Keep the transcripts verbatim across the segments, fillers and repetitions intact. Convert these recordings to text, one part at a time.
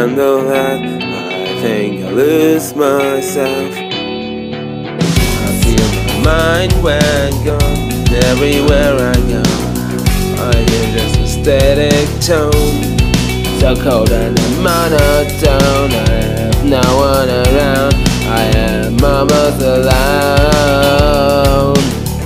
handle that. I think I'll lose myself. I feel my mind when gone. Everywhere I go, I hear just a static tone, so cold and monotone. I have no one around. I am almost alone.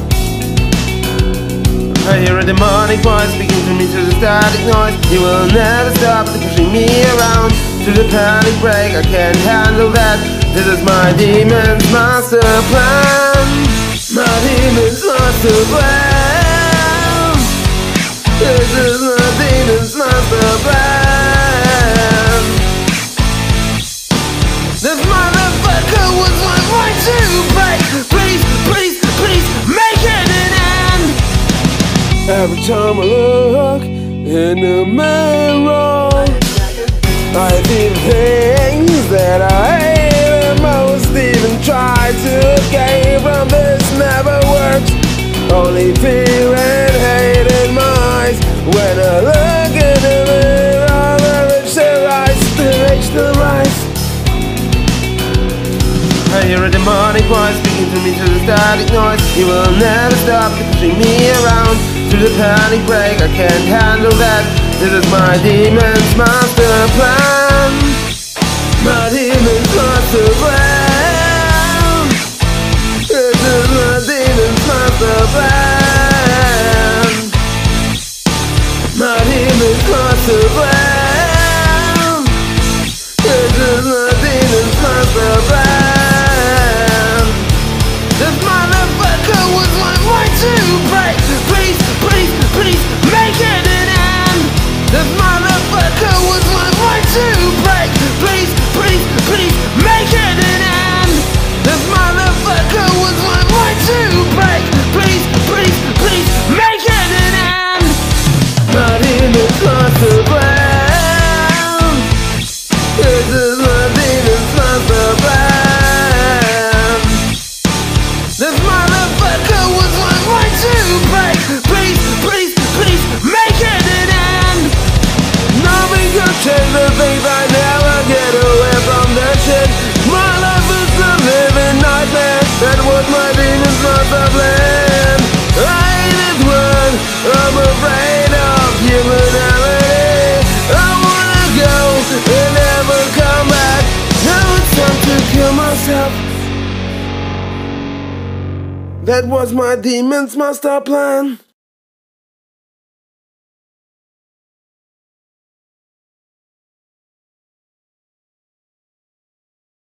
I hear a demonic voice speaking to me through the static noise. He will never stop pushing me around to the panic break. I can't handle that. This is my demon's master plan. My demon's master plan. This is my demon's master plan. This motherfucker was my right to break. Please, please, please make it an end. Every time I look in the mirror, I see the things that I hate the most. Even try to escape from this never works. Only fear and hate in my eyes. When I look in the mirror, the rich still rise, the rich still rise. I hear a demonic voice speaking to me through the static noise. He will never stop pushing me around to the panic break. I can't handle that. This is my demon's master plan. My demon's master plan. This is my demon's master plan. My demon's master plan. This is my demon's master plan. This motherfucker was my right to break. Please, please, please make it an end. This motherfucker was my right to break. Please, please, please make it an end. This motherfucker was my right to break. Please, please, please make it an end. My demon's master plan. This is my demon's master plan. This motherfucker was my right to break. Please, please, please make it an end. Nothing can change the things I never get away from the shit. My life is a living nightmare. That was my demon's master plan. I hate this world. I'm afraid of humanity. I wanna go and never come back. Now it's time to kill myself. That was my demon's master plan.